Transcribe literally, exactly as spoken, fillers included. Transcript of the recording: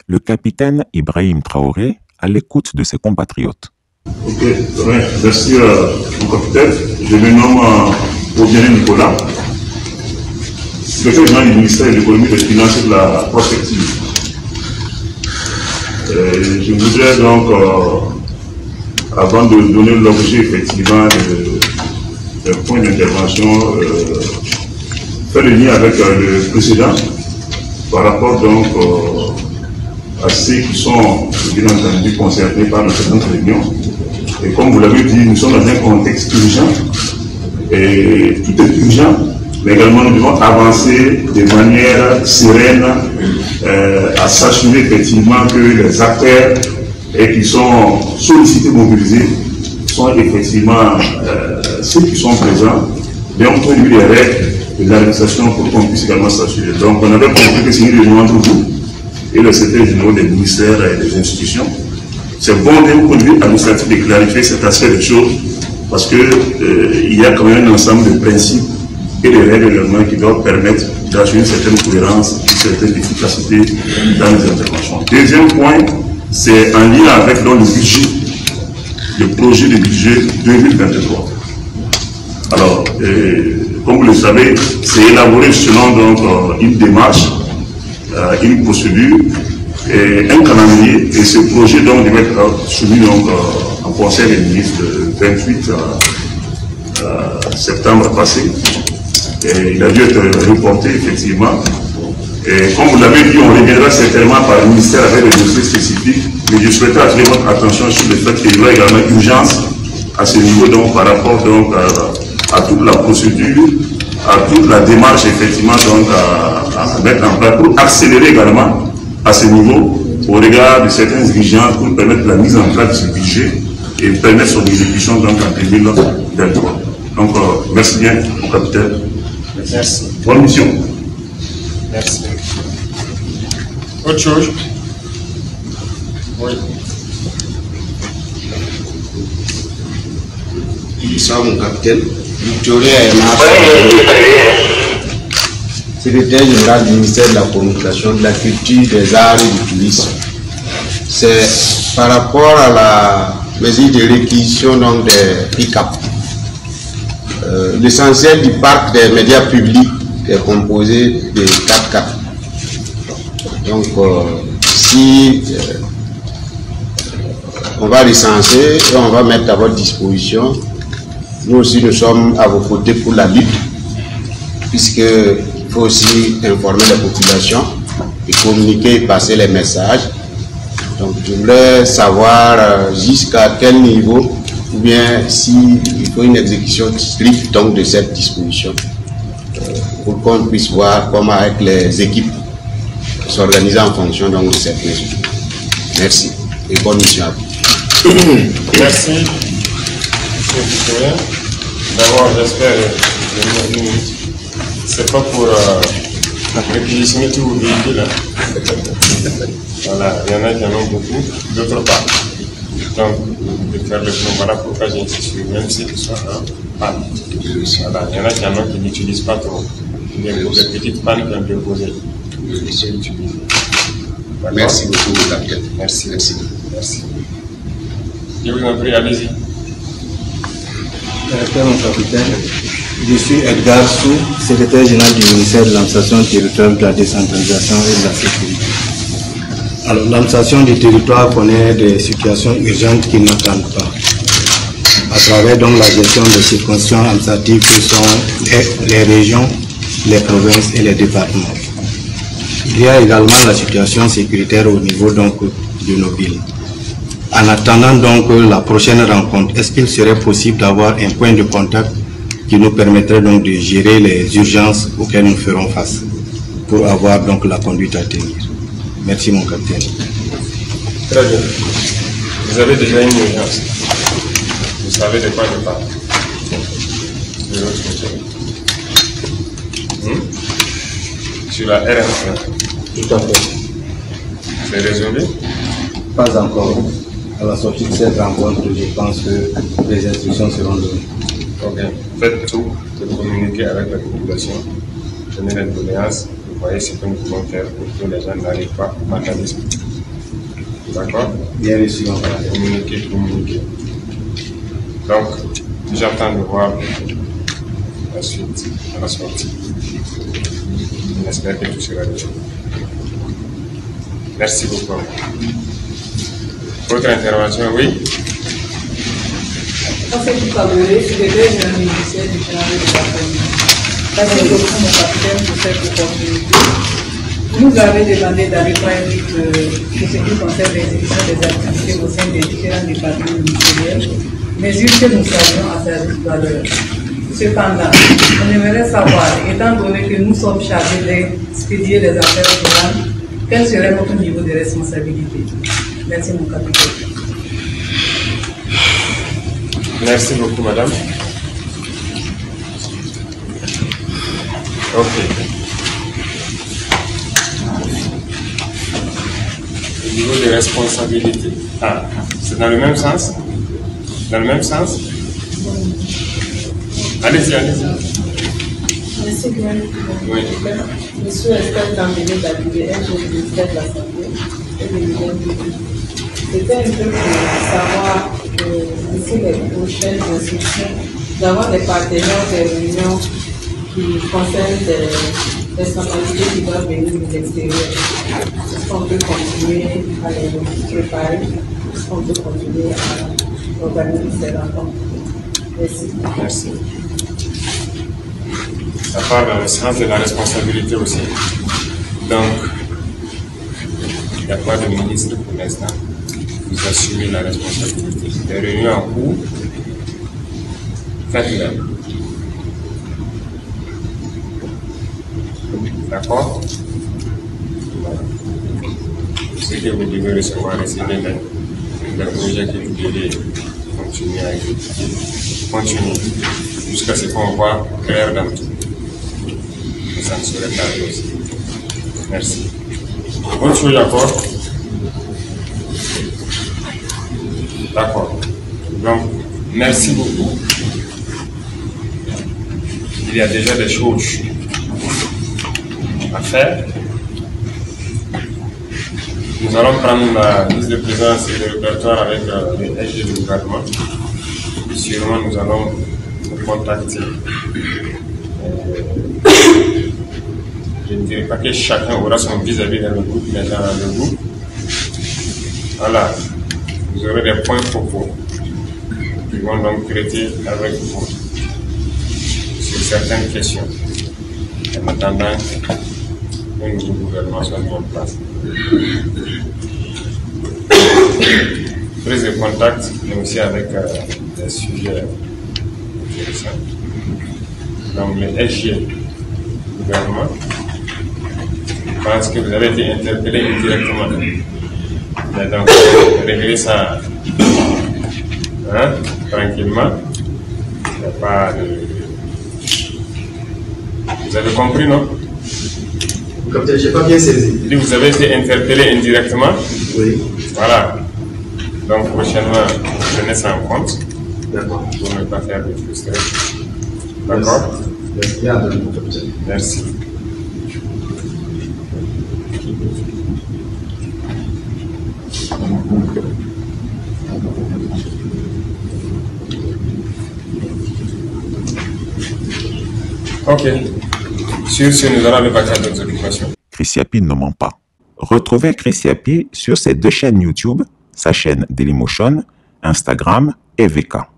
Le capitaine Ibrahim Traoré à l'écoute de ses compatriotes. Ok, ouais, merci euh, mon capitaine. Je me nomme euh, Obiané Nicolas, secrétaire général du ministère de l'économie, des finances et de la prospective. Euh, je voudrais donc, euh, avant de donner l'objet effectivement d'un point d'intervention, euh, faire le lien avec euh, le précédent par rapport donc euh, à ceux qui sont bien entendu concernés par notre réunion. Et comme vous l'avez dit, nous sommes dans un contexte urgent et tout est urgent, mais également nous devons avancer de manière sereine euh, à s'assurer effectivement que les acteurs et qui sont sollicités, mobilisés, sont effectivement euh, ceux qui sont présents, et ont prévu les règles de l'administration pour qu'on puisse également s'assurer. Donc on avait compris que c'est une réunion entre vous et le secrétaire général des ministères et des institutions. C'est bon d'un point de vue administratif de clarifier cet aspect des choses parce qu'il euh, y a quand même un ensemble de principes et de règles également qui doivent permettre d'assurer une certaine cohérence, une certaine efficacité dans les interventions. Deuxième point, c'est en lien avec donc, le budget, le projet de budget deux mille vingt-trois. Alors, euh, comme vous le savez, c'est élaboré selon donc, euh, une démarche, euh, une procédure, et un calendrier, et ce projet donc devait être soumis donc, euh, en conseil des ministres le vingt-huit septembre passé. Et il a dû être reporté effectivement. Et comme vous l'avez dit, on reviendra certainement par le ministère avec des dossiers spécifiques, mais je souhaiterais attirer votre attention sur le fait qu'il y aura également urgence à ce niveau donc par rapport donc à, à toute la procédure, à toute la démarche effectivement donc à, à mettre en place pour accélérer également à ce niveau, au regard de certaines exigences pour permettre la mise en place de ce budget et permettre son exécution donc en deux mille vingt-trois. Donc, euh, merci bien, mon capitaine. Merci. Bonne mission. Merci. Autre chose? Oui. Bonsoir, mon capitaine. Victoria Emma, secrétaire général du ministère de la Communication, de la Culture, des Arts et du Tourisme. C'est par rapport à la mesure de réquisition donc des pick-up. Euh, L'essentiel du parc des médias publics est composé de quatre quatre. Donc, euh, si euh, on va licencier et on va mettre à votre disposition, nous aussi nous sommes à vos côtés pour la lutte, puisque il faut aussi informer la population et communiquer et passer les messages. Donc je voulais savoir euh, jusqu'à quel niveau ou bien s'il faut une exécution stricte donc, de cette disposition euh, pour qu'on puisse voir comment avec les équipes s'organiser en fonction donc, de cette mesure. Merci et bonne mission à vous. Merci, M. Victorien. D'abord, j'espère que c'est pas pour euh, réquisitionner tous vos véhicules. Hein. Voilà, il y en a qui en ont beaucoup, d'autres pas. Donc, de faire le plan, voilà pourquoi j'insiste sur même s'ils sont en panne. Voilà, il y en a qui en ont qui n'utilisent pas trop. Il y a des petites pannes qui ont été posées. Il faut utiliser. Merci beaucoup, mon capitaine. Merci, merci. Merci. Je vous en prie, allez-y. Mon capitaine, je suis Edgar Sou, secrétaire général du ministère de l'administration territoriale, de la décentralisation et de la sécurité. Alors, l'administration du territoire connaît des situations urgentes qui n'attendent pas. À travers donc la gestion des circonscriptions administratives qui sont les, les régions, les provinces et les départements. Il y a également la situation sécuritaire au niveau donc de nos villes. En attendant donc la prochaine rencontre, est-ce qu'il serait possible d'avoir un point de contact qui nous permettrait donc de gérer les urgences auxquelles nous ferons face pour avoir donc la conduite à tenir? Merci mon capitaine. Très bien. Vous avez déjà une urgence. Vous savez de quoi je parle. De l'autre côté. Hmm? Sur la R M un. Tout à fait. C'est résolu? Pas encore. À la sortie de cette rencontre, je pense que les instructions seront données. Ok. Faites tout de communiquer avec la population. Donnez les doléances. Vous voyez ce que nous pouvons faire pour que les gens n'arrivent pas au mécanisme. D'accord? Bien reçu, on va. Communiquer, communiquer. Donc, j'attends de voir la suite, la sortie. J'espère que tout sera bien. Merci beaucoup. Autre intervention, oui? Merci beaucoup, mon capitaine, pour cette opportunité. Vous nous avez demandé d'aller prendre une liste pour ce qui concerne l'exécution des activités au sein des différents départements ministériels, mesures que nous savions à sa valeur. Cependant, on aimerait savoir, étant donné que nous sommes chargés d'expédier les affaires rurales, quel serait notre niveau de responsabilité? Merci, mon capitaine. Merci beaucoup, madame. Ok. Au niveau des responsabilités. Ah, c'est dans le même sens? Dans le même sens? Allez-y, allez-y. Merci bien. Oui. Monsieur Estelle Dambélé d'Abidé, un jeune ministère de la Santé et de l'hygiène publique. C'était un peu pour savoir, euh, d'ici les prochaines instructions, d'avoir des partenaires, des réunions qui concernent des responsabilités qui doivent venir de l'extérieur. Est-ce qu'on peut continuer à les préparer? Est-ce qu'on peut continuer à organiser ces rencontres? Merci. Merci. Ça part dans le sens de la responsabilité aussi. Donc, il n'y a pas de ministre pour l'instant. Vous assumez la responsabilité. Les réunions en cours, faites-les. D'accord? Voilà. Ce que vous devez recevoir, c'est le projet que vous devez continuer à exécuter. Continuez jusqu'à ce qu'on voit clair dans tout. Ça ne serait pas aussi. Merci. Autre chose encore? D'accord. Donc, merci beaucoup. Il y a déjà des choses à faire. Nous allons prendre la liste de présence et le répertoire avec euh, les S G du gouvernement. Et sûrement, nous allons nous contacter. Euh, je ne dirais pas que chacun aura son vis-à-vis dans le groupe, mais dans le groupe, voilà, vous aurez des points focaux qui vont donc traiter avec vous sur certaines questions. En attendant que le nouveau gouvernement soit mis en place. Prise de contact, mais aussi avec euh, des sujets intéressants. Donc, le S G du gouvernement, je pense que vous avez été interpellé indirectement. Mais donc, régler ça hein, tranquillement. Il n'y a pas de. Vous avez compris, non? Capitaine, je n'ai pas bien saisi. Vous avez été interpellé indirectement? Oui. Voilà. Donc, prochainement, prenez ça en compte. D'accord. Pour ne pas faire de frustration. D'accord? Merci. Merci. Merci. Ok. Sur ce, nous allons aller passer à d'autres occupations. Chris Yapi ne ment pas. Retrouvez Chris Yapi sur ses deux chaînes YouTube, sa chaîne Dailymotion, Instagram et V K.